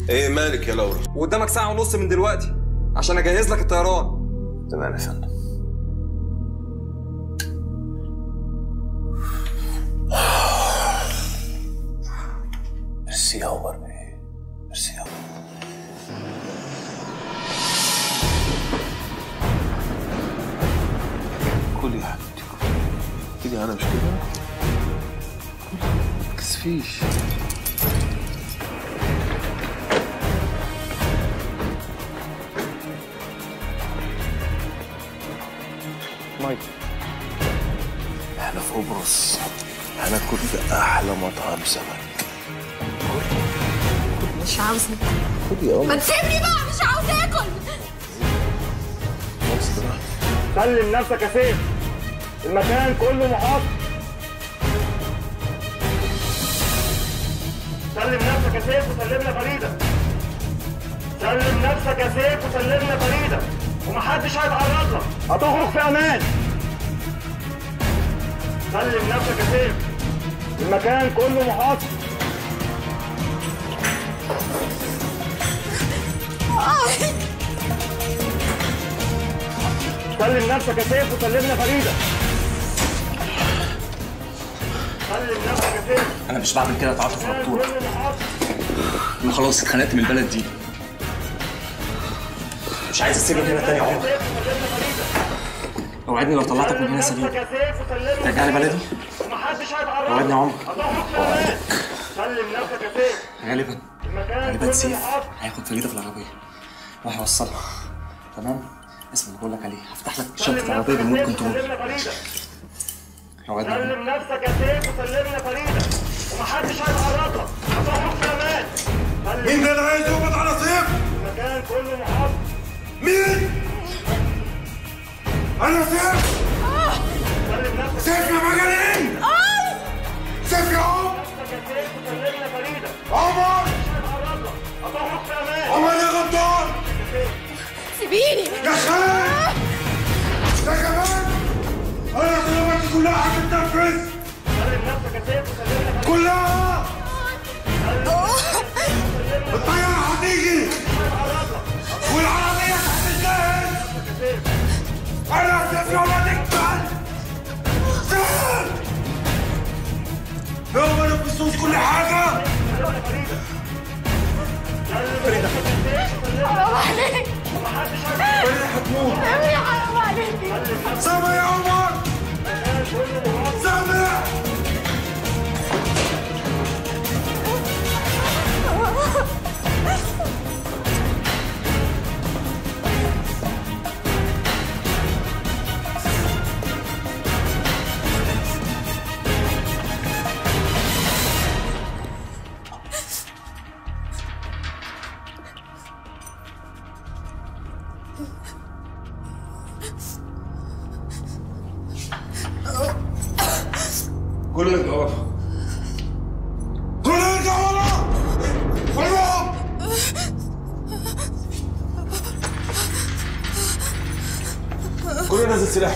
ايه مالك يا لورا؟ وقدامك ساعة ونص من دلوقتي عشان اجهز لك الطيران. تمام يا فندم. ميرسي يا عمر بيه، ميرسي يا عمر. كلي يا حبيبتي كلي، انا مش كده؟ ما تكسفيش. مايك، احنا في قبرص هناكل في احلى مطعم سمك. مش عاوزة. خدي يا ما تسيبني بقى، مش عاوزة اكل. سلم نفسك يا سيف، المكان كله محاط. سلم نفسك يا سيف وسلمنا فريدة. سلم نفسك يا سيف وسلمنا فريدة، ومحدش هيتعرض لك، هتخرج في امان. سلم نفسك يا سيف، المكان كله محاط. سلم نفسك يا سيف وسلمنا فريدة. سلم نفسك يا سيف. انا مش بعمل كده تعاطف يا دكتور. انا خلاص اتخنقت من البلد دي، مش عايز اسيبك هنا تاني يا عمر. اوعدني لو طلعتك من هنا سليم ترجع لي بلدي. اوعدني يا عمر. سلم نفسك يا سيف. غالبا سيف هياخد فريدة في العربية وهيوصلها. تمام؟ اسمع اللي بقول لك عليه، هفتح لك شنطة العربية بالمود كنترول. اوعدني. سلم نفسك يا سيف وسلمنا فريدة، ومحدش هيتعرض لك، هتخرج في امان. مين ده اللي عايز يقبض على سيف؟ المكان كله محاط. مين؟ أنا سيف؟ سلم نفسك سيف يا مجانين! سيف يا عمر! نفسك يا سيف وسلمنا فريدة. عمر! مش هيتعرض لك، هتخرج في امان. عمر يا غدار! سيبيني. يا خالد! ده كمان! أنا طلباتي كلها هتتنفذ! سلم نفسك يا سيف وسلمنا فريدة. كلها! الطيارة هتيجي! والعربية هتتجهز! أنا سيف يا ولاد الكلب! سيف! لو ما نفذتوش كل حاجة! حرام عليك. فريدة هتموت! حرام عليك. سامع يا عمر! سامع! كله يرجع ورا. كله يرجع ورا! كلهم! كله نازل سلاح.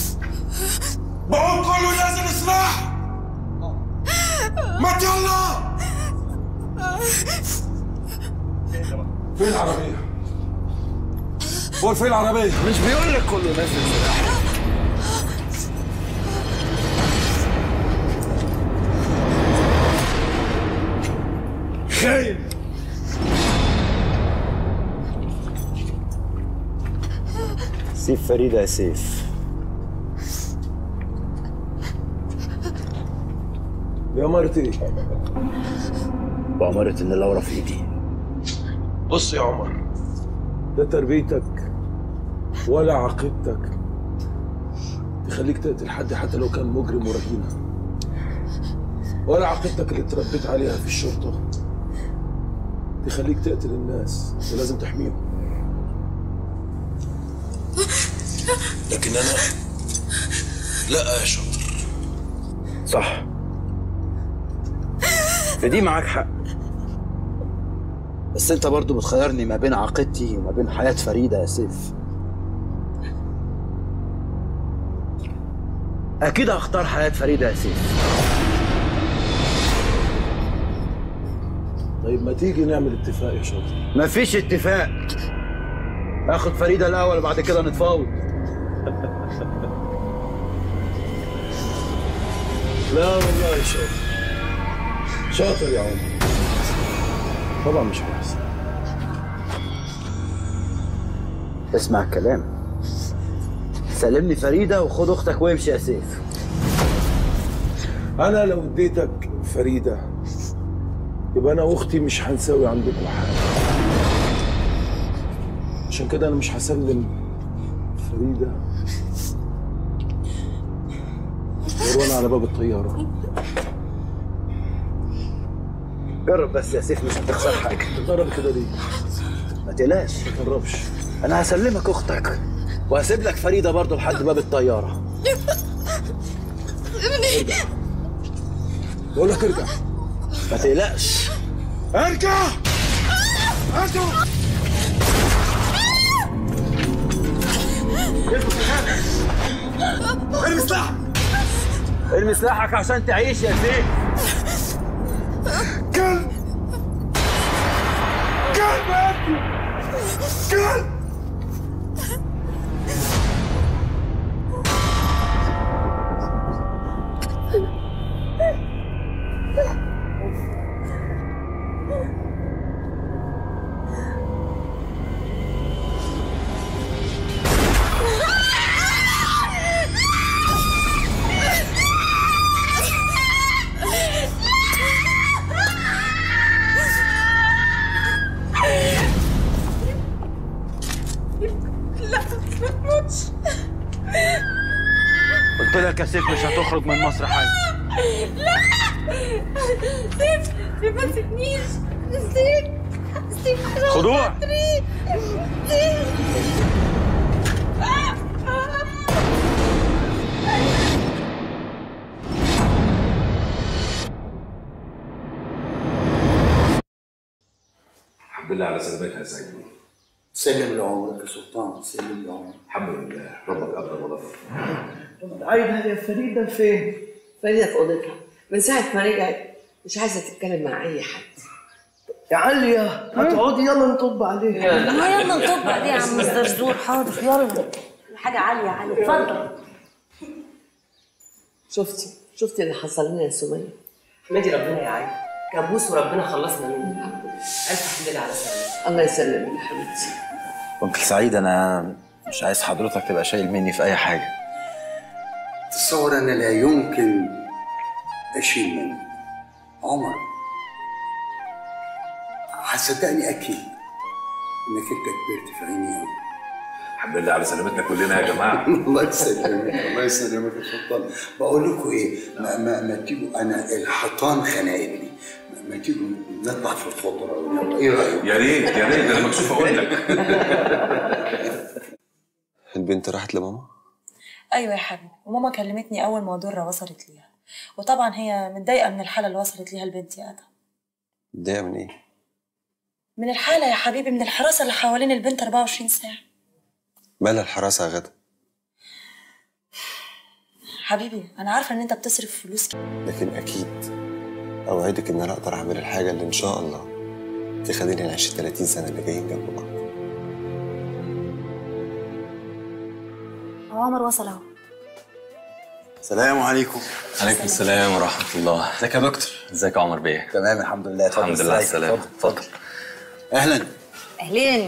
بقول كله نازل سلاح! ما يلا! فين العربية؟ قول فين العربية؟ مش بيقول لك كله نازل سلاح؟ خاين! سيف فريدة يا سيف. بأمارة ايه؟ بأمارة إن لورا في إيدي. بص يا عمر، لا تربيتك ولا عقيدتك تخليك تقتل حد حتى لو كان مجرم ورهينة، ولا عقيدتك اللي اتربيت عليها في الشرطة تخليك تقتل الناس اللي لازم تحميهم. لكن أنا لا يا شاطر. صح، في دي معاك حق، بس انت برضو بتخيرني ما بين عقيدتي وما بين حياة فريدة يا سيف. اكيد هختار حياة فريدة يا سيف. طيب ما تيجي نعمل اتفاق يا شاطر. مفيش اتفاق. اخد فريده الاول وبعد كده نتفاوض. لا والله يا شاطر. شاطر يا عمر. طبعا مش هيحصل. اسمع الكلام. سلمني فريده وخد اختك وامشي يا سيف. انا لو اديتك فريده يبقى انا واختي مش هنساوي عندكم حاجه. عشان كده انا مش هسلم فريده غير وانا على باب الطياره. جرب بس يا سيف، مش هتخسر حاجه. تجرب كده ليه؟ ما تقلقش. ما تقربش. انا هسلمك اختك وهسيب لك فريده برضه لحد باب الطياره. ارجع. بقول لك ارجع. ما تقلقش. ارجع. ارجع. ارمي سلاحك. ارمي سلاحك عشان تعيش يا سيف. كلب. كلب يا ابني. كلب. قلت لك يا سيف مش هتخرج من مصر حاجه. لا سيف ما تسيبنيش. سيف خضوع. سيف الحمد لله على سلامتها يا سيدي. سلم لعمرك يا سلطان، سلم لعمرك. الحمد لله، ربك قدر ولطف. عايدة يا فريدة فين؟ فريدة في أوضتها من ساعة ما رجعت مش عايزة تتكلم مع أي حد. يا عليا هتقعدي يلا نطب عليها. يلا نطب عليه يا عم الزرزور. حاضر يلا. حاجة عالية عالية. اتفضل. شفتي اللي حصل لنا يا سمية؟ احمدي ربنا يا عيني، كابوس وربنا خلصنا منه. ألف حمد لله على سلامتك. الله يسلمك يا حبيبتي. انكل سعيد، انا مش عايز حضرتك تبقى شايل مني في اي حاجه. تصور انا لا يمكن اشيل منك عمر. هتصدقني اكيد انك انت كبرت في عيني قوي. الحمد لله على سلامتنا كلنا يا جماعه. الله يسلمك، الله يسلمك يا سلطان. بقول لكم ايه، ما تيجوا، انا الحيطان خناقتني، ما تيجوا نطلع في الخضره. ايه رايك؟ يا ريت يا ريت، انا مكسوف اقول لك. البنت راحت لماما؟ ايوه يا حبيبي، وماما كلمتني اول ما ضرة وصلت ليها، وطبعا هي متضايقه من الحاله اللي وصلت ليها البنت يا ادم. متضايقه من ايه؟ من الحاله يا حبيبي، من الحراسه اللي حوالين البنت 24 ساعه. مالها الحراسه يا غدا؟ حبيبي انا عارفه ان انت بتصرف فلوس لكن اكيد اوعدك ان انا اقدر اعمل الحاجه اللي ان شاء الله تخليني نعيش 30 سنه اللي جايين جنب بعض. عمر وصل اهو. السلام عليكم. عليكم السلام ورحمه الله. ازيك يا دكتور؟ ازيك يا عمر بيه؟ تمام الحمد لله. الحمد لله على السلامه. اتفضل. اهلا. اهلين.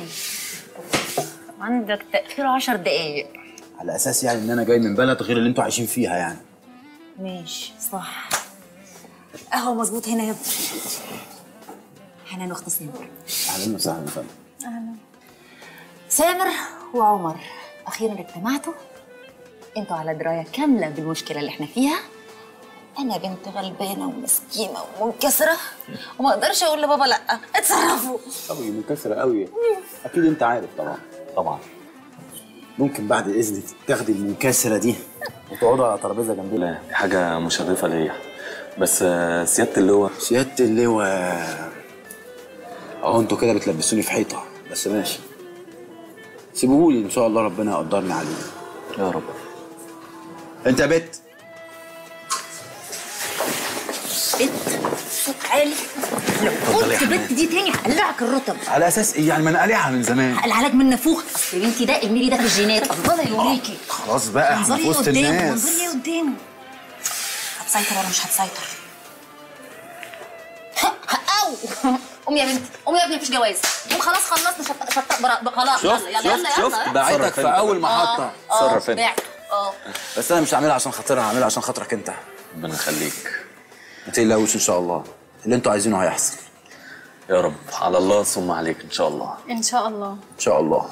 عندك تاخير 10 دقايق. على اساس يعني ان انا جاي من بلد غير اللي انتوا عايشين فيها يعني. ماشي صح. قهوه مظبوط هنا يا ابني. حنان اخت سامر. اهلا وسهلا يا فندم. اهلا. سامر وعمر اخيرا اجتمعتوا. انتوا على درايه كامله بالمشكله اللي احنا فيها. انا بنت غلبانه ومسكينه ومنكسره وما اقدرش اقول لبابا لا. اتصرفوا. قوي منكسره قوي. اكيد انت عارف. طبعا. ممكن بعد اذنك تاخدي المنكسره دي وتقعدوا على ترابيزه جنبي؟ لا دي حاجه مشرفه ليا، بس سياده اللواء. سياده اللواء اهو انتوا كده بتلبسوني في حيطه، بس ماشي. سيبوهولي ان شاء الله ربنا يقدرني عليه. يا رب. انت يا بت. بت صوت عالي. لو قلت البت دي تاني هقلعك الرطب. على اساس ايه يعني؟ ما انا قالعها من زمان. العلاج من نافوخ. اصل يا بنتي ده الميري ده في الجينات. الله يوريكي. خلاص بقى احنا في وسط الناس. منظري ايه قدامه؟ هتسيطر ولا مش هتسيطر؟ قومي يا بنتي، قومي يا ابني، مفيش جواز. قوم خلاص خلصنا خلاص. يلا شفت بعتك في اول محطه. اتصرف انت. بس انا مش هعملها عشان خاطرها، هعملها عشان خاطرك انت. ربنا يخليك. ما تقلقوش ان شاء الله، اللي انتوا عايزينه هيحصل. يا رب، على الله ثم عليك ان شاء الله. ان شاء الله. ان شاء الله.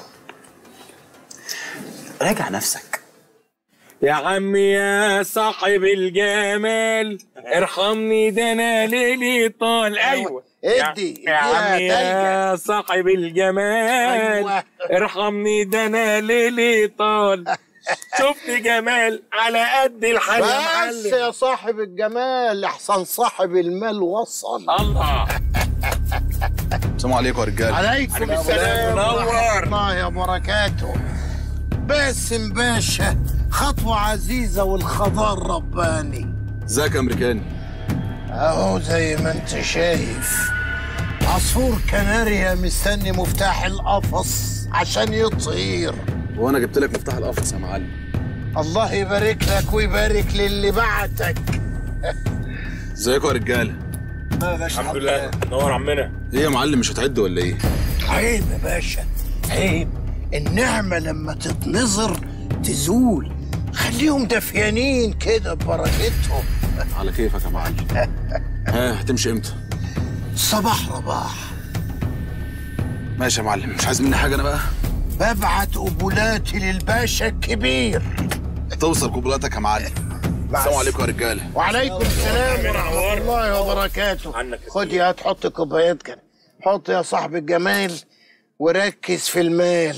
راجع نفسك يا عمي يا صاحب الجمال، ارحمني ده انا ليلي طال. ايوه ادي يا عمي يا صاحب الجمال، ارحمني ده انا ليلي طال. شفت جمال على قد الحال يا معلم. بس يا صاحب الجمال احسن صاحب المال وصل. الله. السلام عليكم يا رجاله. عليكم السلام ورحمة الله وبركاته. باسم باشا، خطوة عزيزة والخضار رباني. ازيك يا امريكاني؟ اهو زي ما انت شايف، عصفور كناريا مستني مفتاح القفص عشان يطير. وانا جبت لك مفتاح القفص يا معلم. الله يبارك لك ويبارك للي بعتك. ازيكم يا رجاله؟ الحمد لله. نور عمنا. ايه يا معلم، مش هتعد ولا ايه؟ عيب يا باشا، عيب. النعمة لما تتنظر تزول. خليهم دفيانين كده ببركتهم. على كيفك يا معلم. ها هتمشي امتى؟ صباح رباح. ماشي يا معلم، مش عايز مني حاجه انا بقى؟ ببعت قبولاتي للباشا الكبير. توصل قبولاتك يا معلم. السلام عليكم يا رجاله. وعليكم السلام ورحمة الله وبركاته. خد يا تحط كوبايات كده. حط يا صاحب الجمال وركز في المال.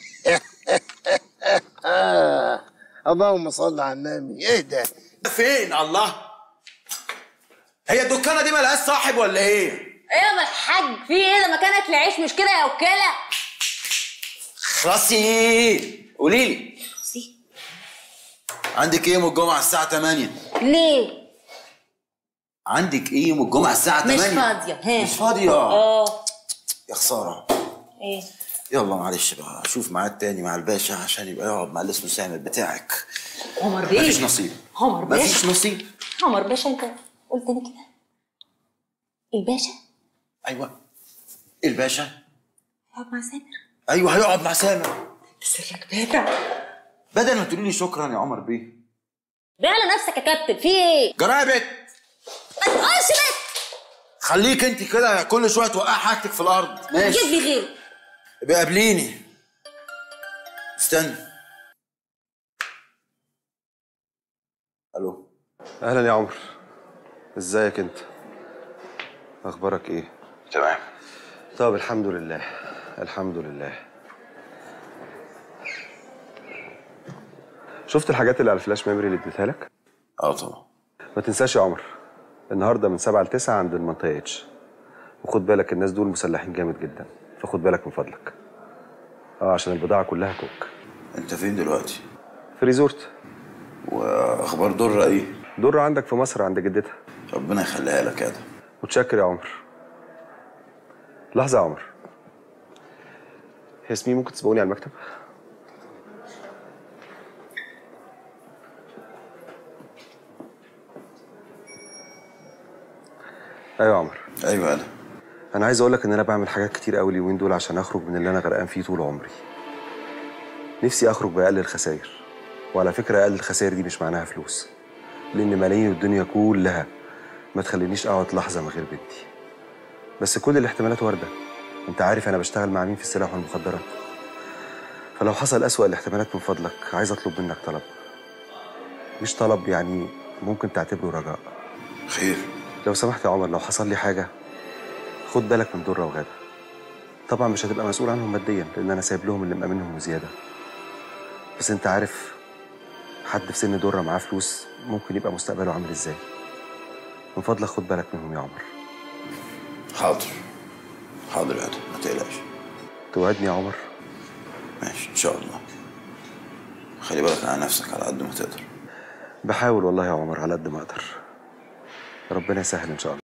اللهم صل على النبي. ايه ده؟ فين الله؟ هي الدكانه دي مالهاش صاحب ولا ايه؟ ايه يا الحاج، في ايه؟ ده مكان اكل عيش مش كده يا وكاله؟ خلاصي قولي لي. عندك ايه يوم الجمعه الساعه 8؟ ليه؟ عندك ايه يوم الجمعه الساعه 8؟ مش فاضيه. ها، مش فاضيه؟ يا خساره. ايه؟ يلا معلش بقى، اشوف ميعاد تاني مع الباشا عشان يبقى يقعد مع الاسم السامر بتاعك. عمر بيه. مفيش نصيب. عمر باشا. مفيش نصيب. عمر باشا، انت قلت لي كده. الباشا؟ ايوه الباشا هيقعد مع سامر. ايوه هيقعد مع سامر. سرك باتع. بدل ما تقولي لي شكرا يا عمر بيه. بقى على نفسك يا كابتن، في ايه؟ جرابت. ما تقولش بت. خليك انت كده كل شويه توقع حاجتك في الارض. ماشي. جيب لي غيره. ابقى قابليني. استنى. الو. اهلا يا عمر، ازيك انت؟ اخبارك ايه؟ تمام. طب الحمد لله، الحمد لله. شفت الحاجات اللي على الفلاش ميموري اللي اديتها لك؟ طبعا. ما تنساش يا عمر، النهارده من 7 ل 9 عند المنطقه اتش، وخد بالك الناس دول مسلحين جامد جدا، فخد بالك من فضلك. عشان البضاعه كلها كوك. انت فين دلوقتي؟ في ريزورت. واخبار درة ايه؟ درة عندك في مصر عند جدتها. ربنا يخليها لك يا ده. متشكر يا عمر. لحظة يا عمر. ياسمين ممكن تسبقوني على المكتب؟ ايوه يا عمر. ايوه انا عايز اقول لك ان انا بعمل حاجات كتير قوي اليومين دول عشان اخرج من اللي انا غرقان فيه طول عمري. نفسي اخرج باقل الخسائر. وعلى فكره اقل الخسائر دي مش معناها فلوس، لان ملايين الدنيا كلها ما تخلينيش اقعد لحظه من غير بنتي. بس كل الاحتمالات وارده. انت عارف انا بشتغل مع مين في السلاح والمخدرات. فلو حصل اسوأ الاحتمالات من فضلك عايز اطلب منك طلب. مش طلب يعني، ممكن تعتبره رجاء. خير. لو سمحت يا عمر، لو حصل لي حاجه خد بالك من درة وغادة. طبعا مش هتبقى مسؤول عنهم ماديا لان انا سايب لهم اللي مأمنهم وزياده. بس انت عارف حد في سن درة معاه فلوس ممكن يبقى مستقبله عامل ازاي. من فضلك خد بالك منهم يا عمر. حاضر حاضر يا ده، ما تقلقش. توعدني يا عمر؟ ماشي ان شاء الله. خلي بالك على نفسك على قد ما تقدر. بحاول والله يا عمر على قد ما اقدر. ربنا يسهل ان شاء الله.